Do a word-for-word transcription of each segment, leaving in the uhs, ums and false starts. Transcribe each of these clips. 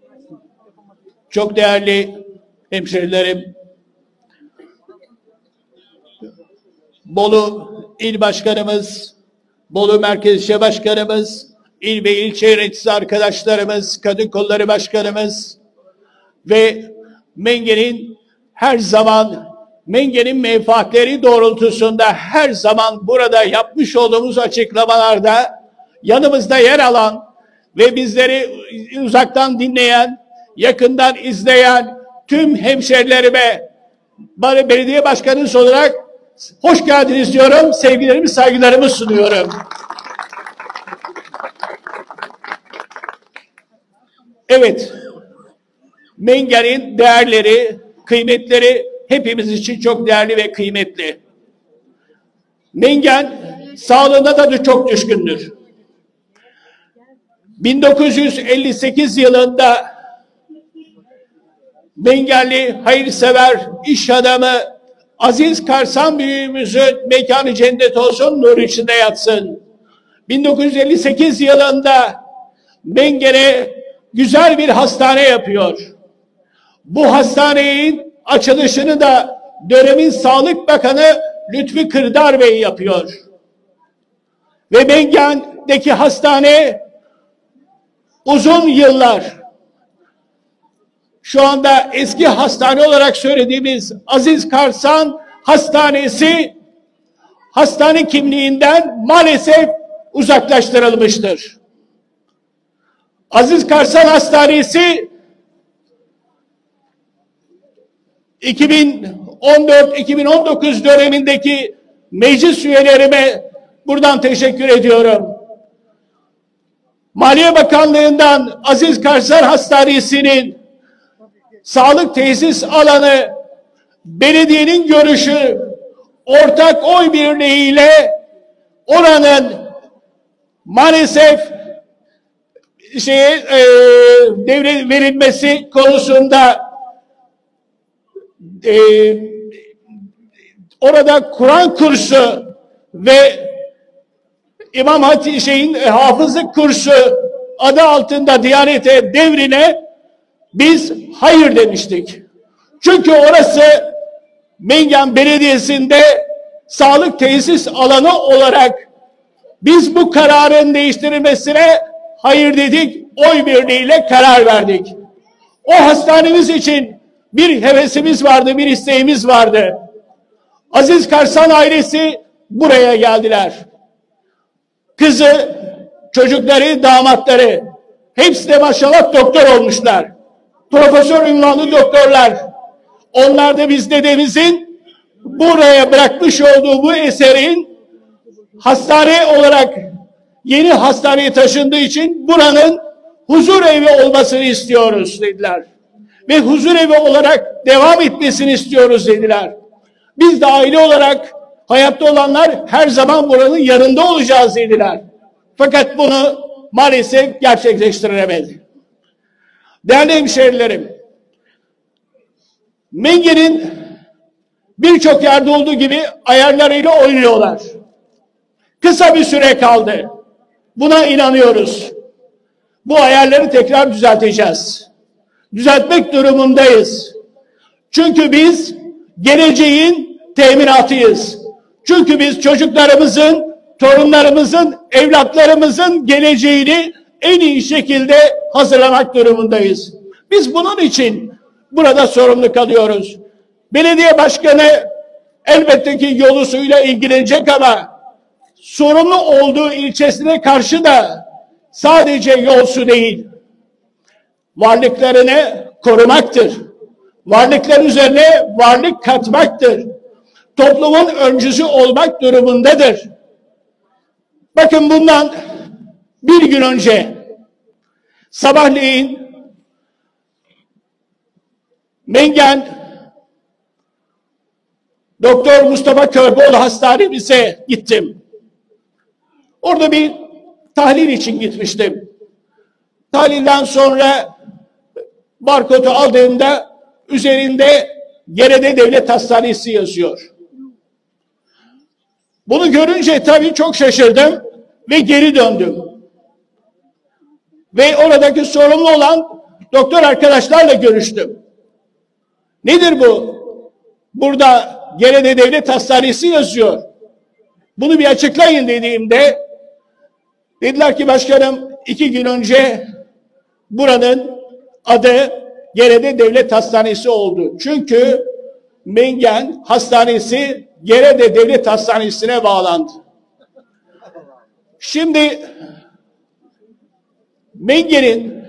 çok değerli hemşerilerim, Bolu İl Başkanımız, Bolu Merkez İlçe Başkanımız, İl ve ilçe yöneticisi arkadaşlarımız, Kadın Kolları Başkanımız ve Mengen'in her zaman, Mengen'in menfaatleri doğrultusunda her zaman burada yapmış olduğumuz açıklamalarda yanımızda yer alan ve bizleri uzaktan dinleyen, yakından izleyen tüm hemşerilerime belediye başkanınız olarak hoş geldiniz diyorum. Sevgilerimi, saygılarımı sunuyorum. Evet, Mengen'in değerleri, kıymetleri hepimiz için çok değerli ve kıymetli. Mengen sağlığına da çok düşkündür. bin dokuz yüz elli sekiz yılında Mengenli hayırsever iş adamı Aziz Karsan büyüğümüzün mekanı cennet olsun, nur içinde yatsın. bin dokuz yüz elli sekiz yılında Mengen'e güzel bir hastane yapıyor. Bu hastanenin açılışını da dönemin Sağlık Bakanı Lütfi Kırdar Bey yapıyor. Ve Mengen'deki hastane uzun yıllar, şu anda eski hastane olarak söylediğimiz Aziz Karsan Hastanesi hastane kimliğinden maalesef uzaklaştırılmıştır. Aziz Karsan Hastanesi iki bin on dört iki bin on dokuz dönemindeki meclis üyelerime buradan teşekkür ediyorum. Maliye Bakanlığı'ndan Aziz Karsan Hastanesi'nin sağlık tesis alanı belediyenin görüşü ortak oy birliğiyle oranın maalesef şeye e, devre verilmesi konusunda e, orada Kur'an kursu ve İmam Hatip şeyin e, hafızlık kursu adı altında Diyanet'e devrine biz hayır demiştik. Çünkü orası Mengen Belediyesi'nde sağlık tesis alanı olarak biz bu kararın değiştirilmesine hayır dedik. Oy birliğiyle karar verdik. O hastanemiz için bir hevesimiz vardı, bir isteğimiz vardı. Aziz Karsan ailesi buraya geldiler. Kızı, çocukları, damatları hepsi de maşallah doktor olmuşlar. Profesör ünvanlı doktorlar. Onlar da biz dedemizin buraya bırakmış olduğu bu eserin hastane olarak yeni hastaneye taşındığı için buranın huzur evi olmasını istiyoruz dediler. Ve huzur evi olarak devam etmesini istiyoruz dediler. Biz de aile olarak hayatta olanlar her zaman buranın yanında olacağız dediler. Fakat bunu maalesef gerçekleştiremedi. Değerli hemşehrilerim, Mengen'in birçok yerde olduğu gibi ayarlarıyla oynuyorlar. Kısa bir süre kaldı. Buna inanıyoruz. Bu ayarları tekrar düzelteceğiz. Düzeltmek durumundayız. Çünkü biz geleceğin teminatıyız. Çünkü biz çocuklarımızın, torunlarımızın, evlatlarımızın geleceğini en iyi şekilde hazırlamak durumundayız. Biz bunun için burada sorumlu kalıyoruz. Belediye başkanı elbette ki yolu suyla ilgilenecek ama sorumlu olduğu ilçesine karşı da sadece yol su değil, varlıklarını korumaktır. Varlıklar üzerine varlık katmaktır. Toplumun öncüsü olmak durumundadır. Bakın bundan bir gün önce sabahleyin Mengen Doktor Mustafa Körboğlu hastanemize gittim. Orada bir tahlil için gitmiştim. Tahlilden sonra barkodu aldığımda üzerinde Gerede Devlet Hastanesi yazıyor. Bunu görünce tabii çok şaşırdım ve geri döndüm. Ve oradaki sorumlu olan doktor arkadaşlarla görüştüm. Nedir bu? Burada Gerede Devlet Hastanesi yazıyor. Bunu bir açıklayın dediğimde dediler ki başkanım iki gün önce buranın adı Gerede Devlet Hastanesi oldu. Çünkü Mengen Hastanesi Gerede Devlet Hastanesi'ne bağlandı. Şimdi Mengen'in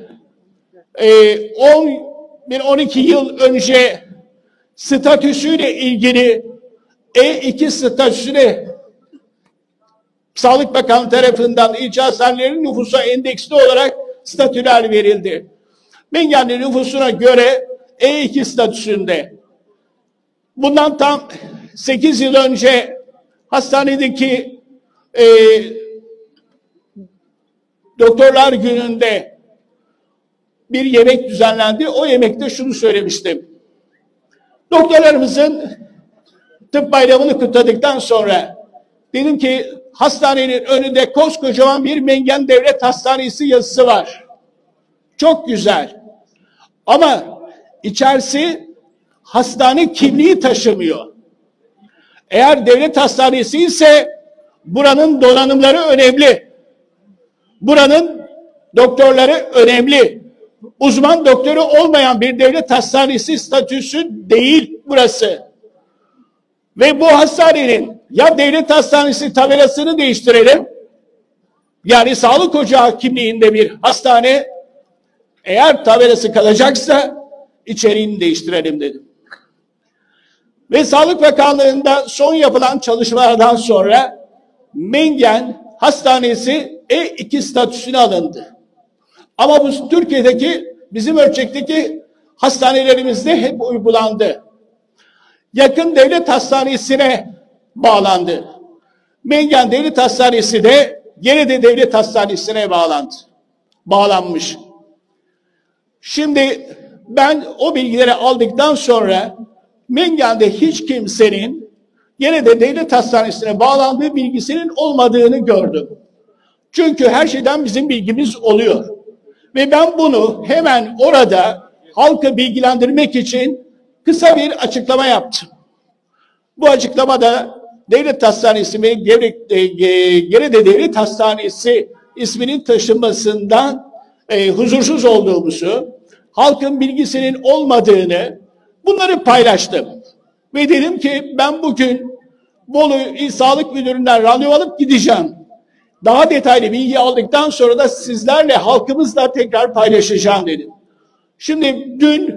on bir on iki yıl önce statüsüyle ilgili E iki statüsüne Sağlık Bakanı tarafından ilçe hastanelerinin nüfusa endeksli olarak statüler verildi. Mengen'in nüfusuna göre E iki statüsünde. Bundan tam sekiz yıl önce hastanedeki e, Doktorlar Günü'nde bir yemek düzenlendi. O yemekte şunu söylemiştim. Doktorlarımızın tıp bayramını kutladıktan sonra dedim ki hastanenin önünde koskocaman bir Mengen Devlet Hastanesi yazısı var. Çok güzel. Ama içerisi hastane kimliği taşımıyor. Eğer devlet hastanesi ise buranın donanımları önemli. Buranın doktorları önemli. Uzman doktoru olmayan bir devlet hastanesi statüsü değil burası. Ve bu hastanenin ya devlet hastanesi tabelasını değiştirelim, yani sağlık ocağı kimliğinde bir hastane, eğer tabelası kalacaksa içeriğini değiştirelim dedim. Ve Sağlık Bakanlığı'nda son yapılan çalışmalardan sonra Mengen Hastanesi E iki statüsüne alındı. Ama bu Türkiye'deki bizim ölçekteki hastanelerimizde hep uygulandı. Yakın devlet hastanesine bağlandı. Mengen Devlet Hastanesi de Gerede Devlet Hastanesi'ne bağlandı. Bağlanmış. Şimdi ben o bilgileri aldıktan sonra Mengen'de hiç kimsenin Gerede Devlet Hastanesi'ne bağlandığı bilgisinin olmadığını gördüm. Çünkü her şeyden bizim bilgimiz oluyor. Ve ben bunu hemen orada halkı bilgilendirmek için kısa bir açıklama yaptım. Bu açıklamada Devlet Hastanesi ve Gerede Devlet Hastanesi isminin taşınmasından e, huzursuz olduğumuzu, halkın bilgisinin olmadığını, bunları paylaştım. Ve dedim ki ben bugün Bolu İl Sağlık Müdürü'nden randevu alıp gideceğim. Daha detaylı bilgi aldıktan sonra da sizlerle, halkımızla tekrar paylaşacağım dedim. Şimdi dün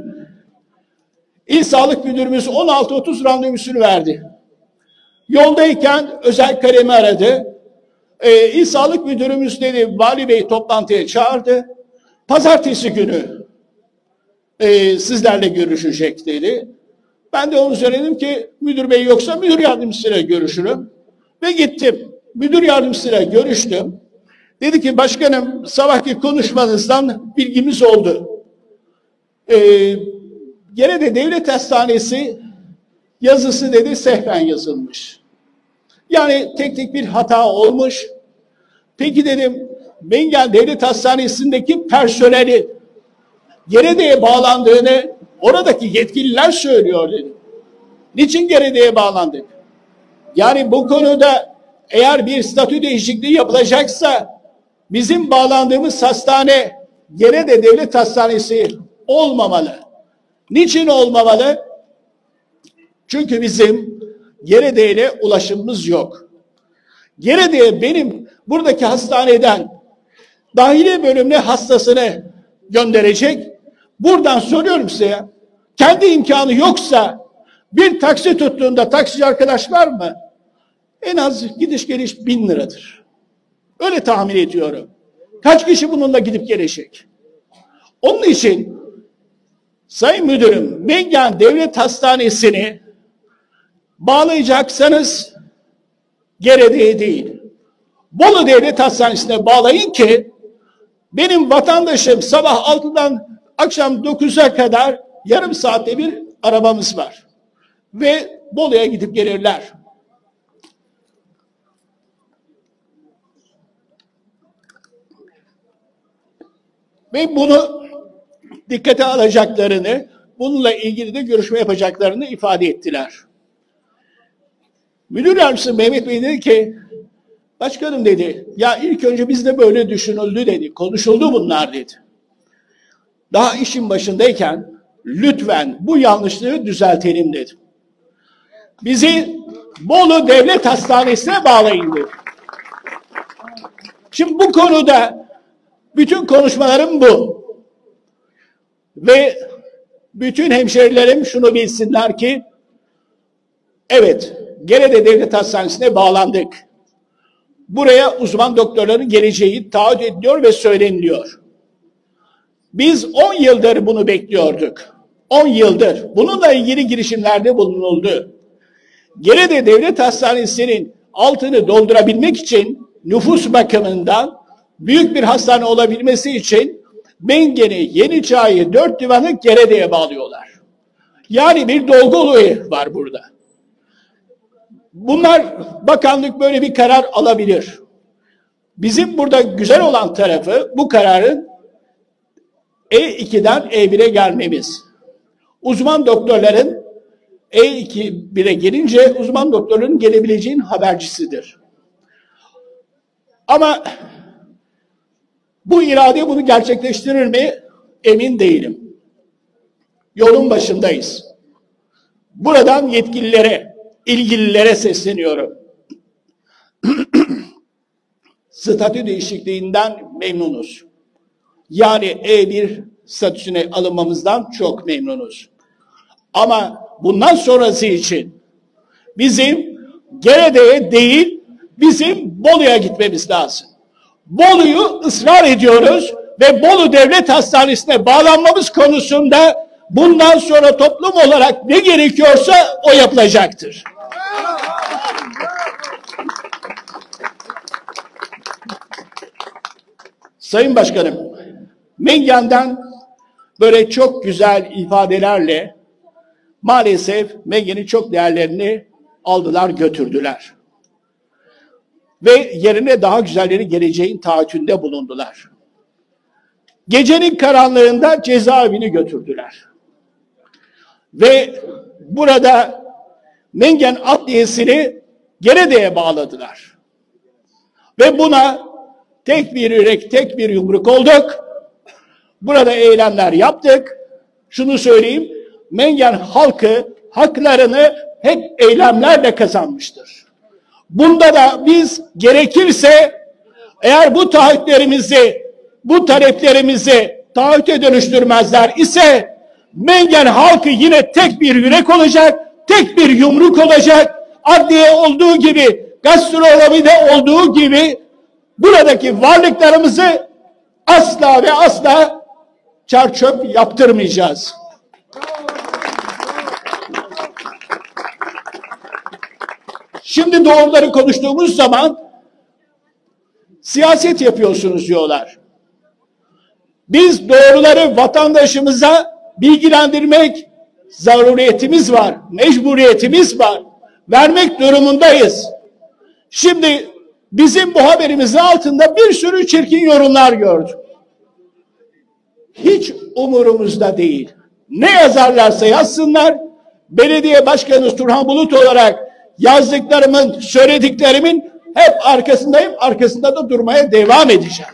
İl Sağlık Müdürümüz on altı otuz randevusunu verdi. Yoldayken özel kalemi aradı. Ee, İl Sağlık Müdürümüz dedi, Vali Bey toplantıya çağırdı. Pazartesi günü e, sizlerle görüşecek dedi. Ben de onu söyledim ki müdür bey yoksa müdür yardımcısıyla görüşürüm. Ve gittim. Müdür yardımcısıyla görüştüm. Dedi ki başkanım sabahki konuşmanızdan bilgimiz oldu. Ee, Gerede Devlet Hastanesi yazısı dedi sehven yazılmış. Yani teknik bir hata olmuş. Peki dedim Mengen Devlet Hastanesi'ndeki personeli Gerede'ye bağlandığını oradaki yetkililer söylüyor dedim. Niçin Gerede'ye bağlandık? Yani bu konuda eğer bir statü değişikliği yapılacaksa bizim bağlandığımız hastane Gerede Devlet Hastanesi olmamalı. Niçin olmamalı? Çünkü bizim Gerede ile ulaşımımız yok. Gerede'ye benim buradaki hastaneden dahiliye bölümüne hastasını gönderecek. Buradan soruyorum size ya. Kendi imkanı yoksa bir taksi tuttuğunda taksici arkadaş var mı? En az gidiş geliş bin liradır. Öyle tahmin ediyorum. Kaç kişi bununla gidip gelecek? Onun için Sayın Müdürüm, Mengen Devlet Hastanesi'ni bağlayacaksanız Gerede'ye değil, Bolu Devlet Hastanesi'ne bağlayın ki benim vatandaşım sabah altıdan akşam dokuza kadar yarım saatte bir arabamız var. Ve Bolu'ya gidip gelirler. Ve bunu dikkate alacaklarını, bununla ilgili de görüşme yapacaklarını ifade ettiler. Müdür yardımcısı Mehmet Bey dedi ki, başkanım dedi, ya ilk önce bizde böyle düşünüldü dedi, konuşuldu bunlar dedi. Daha işin başındayken lütfen bu yanlışlığı düzeltelim dedi. Bizi Bolu Devlet Hastanesi'ne bağlayın dedi. Şimdi bu konuda bütün konuşmalarım bu. Ve bütün hemşerilerim şunu bilsinler ki, evet, Gerede Devlet Hastanesi'ne bağlandık. Buraya uzman doktorların geleceği taahhüt ediliyor ve söyleniliyor. Biz on yıldır bunu bekliyorduk. on yıldır. Bununla ilgili girişimlerde bulunuldu. Gerede Devlet Hastanesi'nin altını doldurabilmek için nüfus bakımından büyük bir hastane olabilmesi için Mengen'i, Yeniçay'ı, Dört Divan'ı Gerede'ye bağlıyorlar. Yani bir dolgu olayı var burada. Bunlar, bakanlık böyle bir karar alabilir. Bizim burada güzel olan tarafı bu kararın E iki'den E bir'e gelmemiz. Uzman doktorların E iki bire gelince uzman doktorların gelebileceğin habercisidir. Ama bu irade bunu gerçekleştirir mi? Emin değilim. Yolun başındayız. Buradan yetkililere, ilgililere sesleniyorum. Statü değişikliğinden memnunuz. Yani E bir statüsüne alınmamızdan çok memnunuz. Ama bundan sonrası için bizim Gerede'ye değil, bizim Bolu'ya gitmemiz lazım. Bolu'yu ısrar ediyoruz ve Bolu Devlet Hastanesi'ne bağlanmamız konusunda bundan sonra toplum olarak ne gerekiyorsa o yapılacaktır. Sayın Başkanım, Mengen'den böyle çok güzel ifadelerle maalesef Mengen'in çok değerlerini aldılar, götürdüler. Ve yerine daha güzelleri geleceğin taahhütünde bulundular. Gecenin karanlığında cezaevini götürdüler. Ve burada Mengen Adliyesi'ni Gerede'ye bağladılar. Ve buna tek bir yürek, tek bir yumruk olduk. Burada eylemler yaptık. Şunu söyleyeyim, Mengen halkı haklarını hep eylemlerle kazanmıştır. Bunda da biz gerekirse eğer bu taahhütlerimizi, bu taleplerimizi taahhüte dönüştürmezler ise Mengen halkı yine tek bir yürek olacak, tek bir yumruk olacak. Adliye olduğu gibi, gastronomide olduğu gibi buradaki varlıklarımızı asla ve asla çarçöp yaptırmayacağız. Şimdi doğruları konuştuğumuz zaman siyaset yapıyorsunuz diyorlar. Biz doğruları vatandaşımıza bilgilendirmek zaruriyetimiz var, mecburiyetimiz var. Vermek durumundayız. Şimdi bizim bu haberimizin altında bir sürü çirkin yorumlar gördüm. Hiç umurumuzda değil. Ne yazarlarsa yazsınlar, belediye başkanı Turhan Bulut olarak yazdıklarımın, söylediklerimin hep arkasındayım, arkasında da durmaya devam edeceğim.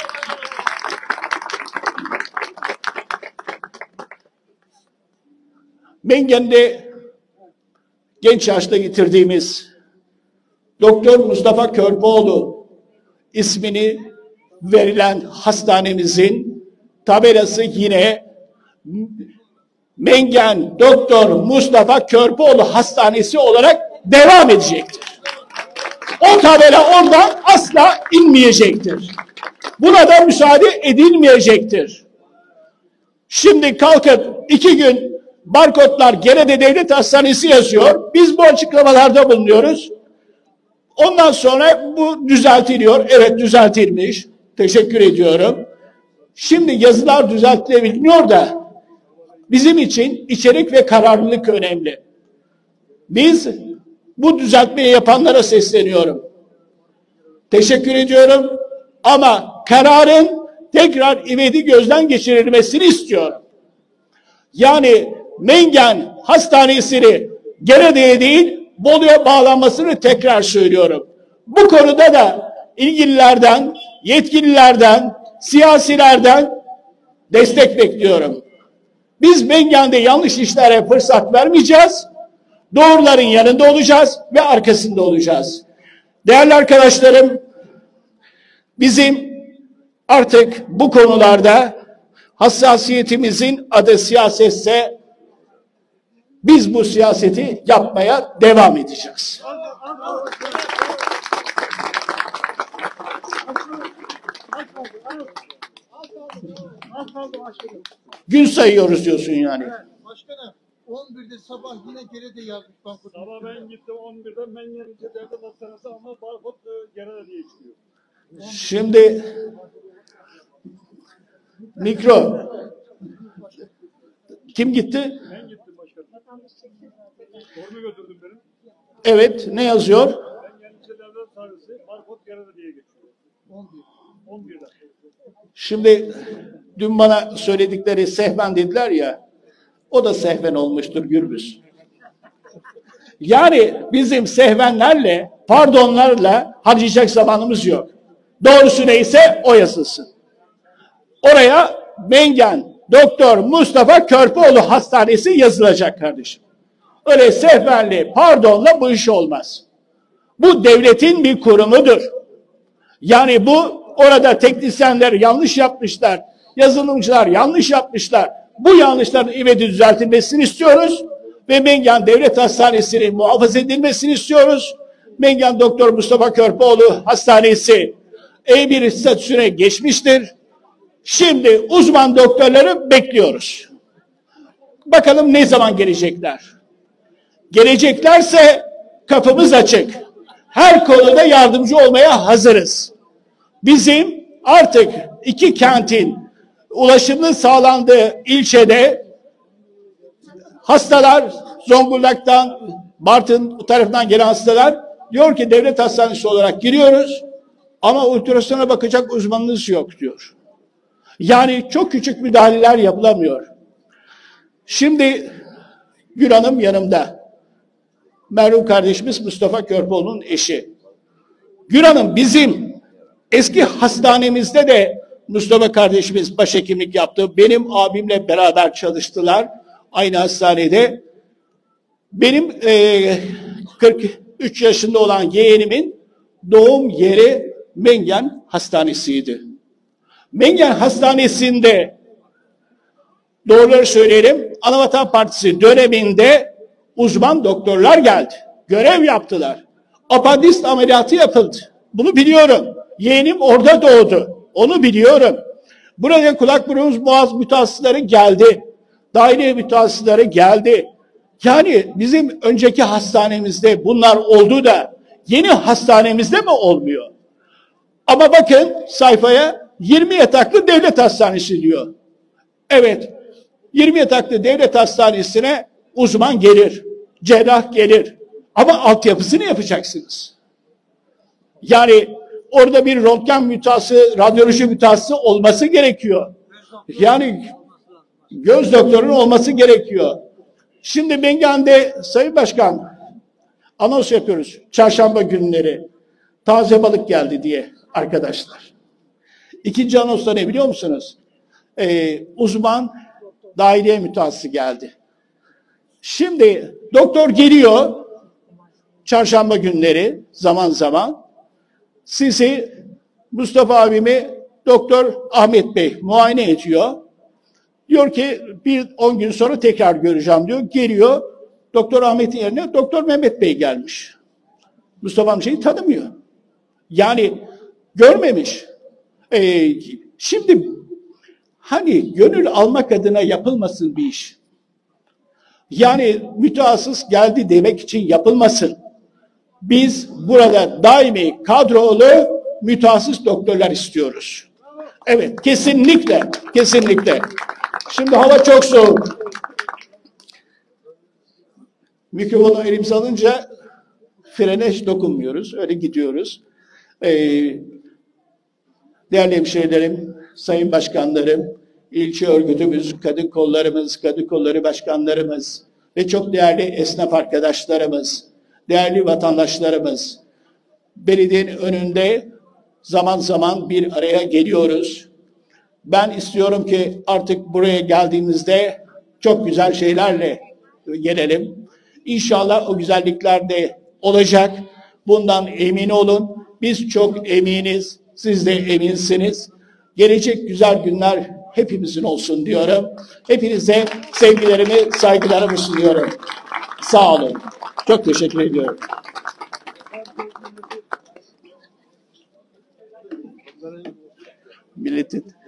Mengen'de genç yaşta getirdiğimiz Doktor Mustafa Körpoğlu ismini verilen hastanemizin tabelası yine Mengen Doktor Mustafa Körpoğlu Hastanesi olarak devam edecektir. O tabela oradan asla inmeyecektir. Buna da müsaade edilmeyecektir. Şimdi kalkıp iki gün barkodlar Gerede Devlet Hastanesi yazıyor. Biz bu açıklamalarda bulunuyoruz. Ondan sonra bu düzeltiliyor. Evet, düzeltilmiş. Teşekkür ediyorum. Şimdi yazılar düzeltilebiliyor da bizim için içerik ve kararlılık önemli. Biz bu düzeltmeyi yapanlara sesleniyorum. Teşekkür ediyorum. Ama kararın tekrar ivedi gözden geçirilmesini istiyorum. Yani Mengen Hastanesi'ni Gerede'ye değil Bolu'ya bağlanmasını tekrar söylüyorum. Bu konuda da ilgililerden, yetkililerden, siyasilerden destek bekliyorum. Biz Mengen'de yanlış işlere fırsat vermeyeceğiz. Doğruların yanında olacağız ve arkasında olacağız. Değerli arkadaşlarım, bizim artık bu konularda hassasiyetimizin adı siyasetse biz bu siyaseti yapmaya devam edeceğiz. Gün sayıyoruz diyorsun yani. Başkanım on birde sabah yine Gerede yazmış Bankut. Sabah ben gittim on birde Mengen'ince devlet hastanesi ama Barkod Gerede diye çıkıyor. Şimdi mikro kim gitti? Ben gittim başkanım. Torunu götürdüm benim. Evet, ne yazıyor? Mengen'ince devlet hastanesi Barkod Gerede diye geçiyor. on bir. on birde. Şimdi dün bana söyledikleri sehven dediler ya, o da sehven olmuştur Gürbüz. Yani bizim sehvenlerle, pardonlarla harcayacak zamanımız yok. Doğrusu neyse o yazılsın. Oraya Mengen Doktor Mustafa Körpeoğlu Hastanesi yazılacak kardeşim. Öyle sehvenli, pardonla bu iş olmaz. Bu devletin bir kurumudur. Yani bu orada teknisyenler yanlış yapmışlar, yazılımcılar yanlış yapmışlar. Bu yanlışların ivedi düzeltilmesini istiyoruz ve Mengen Devlet Hastanesi'nin muhafaza edilmesini istiyoruz. Mengen Doktor Mustafa Körpeoğlu Hastanesi E bir statüsüne geçmiştir. Şimdi uzman doktorları bekliyoruz. Bakalım ne zaman gelecekler? Geleceklerse kapımız açık. Her konuda yardımcı olmaya hazırız. Bizim artık iki kentin ulaşımının sağlandığı ilçede hastalar Zonguldak'tan, Bartın tarafından gelen hastalar diyor ki devlet hastanesi olarak giriyoruz ama ultrasona bakacak uzmanınız yok diyor. Yani çok küçük müdahaleler yapılamıyor. Şimdi Gül Hanım yanımda. Merhum kardeşimiz Mustafa Körpeoğlu'nun eşi. Gül Hanım bizim eski hastanemizde de Mustafa kardeşimiz başhekimlik yaptı. Benim abimle beraber çalıştılar aynı hastanede. Benim e, kırk üç yaşında olan yeğenimin doğum yeri Mengen Hastanesi'ydi. Mengen Hastanesi'nde doğruları söyleyelim, Anavatan Partisi döneminde uzman doktorlar geldi. Görev yaptılar. Apandist ameliyatı yapıldı. Bunu biliyorum. Yeğenim orada doğdu. Onu biliyorum. Burada kulak burun boğaz mütehassısları geldi. Daire mütehassısları geldi. Yani bizim önceki hastanemizde bunlar oldu da yeni hastanemizde mi olmuyor? Ama bakın sayfaya yirmi yataklı devlet hastanesi diyor. Evet, yirmi yataklı devlet hastanesine uzman gelir, cerrah gelir. Ama altyapısını yapacaksınız. Yani orada bir röntgen mütehassısı, radyoloji mütehassısı olması gerekiyor. Yani göz doktorunun olması gerekiyor. Şimdi Mengen'de Sayın Başkan anons yapıyoruz. Çarşamba günleri taze balık geldi diye arkadaşlar. İkinci anons da ne biliyor musunuz? Ee, uzman daireye mütehassısı geldi. Şimdi doktor geliyor çarşamba günleri zaman zaman sizi Mustafa abimi Doktor Ahmet Bey muayene ediyor. Diyor ki bir on gün sonra tekrar göreceğim diyor. Geliyor Doktor Ahmet'in yerine Doktor Mehmet Bey gelmiş. Mustafa amcayı tanımıyor. Yani görmemiş. Ee, şimdi hani gönül almak adına yapılmasın bir iş. Yani mütehassıs geldi demek için yapılmasın. Biz burada daimi kadrolu mütehassıs doktorlar istiyoruz. Evet, kesinlikle, kesinlikle. Şimdi hava çok soğuk. Mikrofonu elimize alınca frene hiç dokunmuyoruz. Öyle gidiyoruz. Ee, değerli hemşehrilerim, sayın başkanlarım, ilçe örgütümüz, kadın kollarımız, kadın kolları başkanlarımız ve çok değerli esnaf arkadaşlarımız, değerli vatandaşlarımız, belediyenin önünde zaman zaman bir araya geliyoruz. Ben istiyorum ki artık buraya geldiğimizde çok güzel şeylerle gelelim. İnşallah o güzellikler de olacak. Bundan emin olun. Biz çok eminiz. Siz de eminsiniz. Gelecek güzel günler hepimizin olsun diyorum. Hepinize sevgilerimi, saygılarımı sunuyorum. Sağ olun. Çok teşekkür ediyorum. Milletin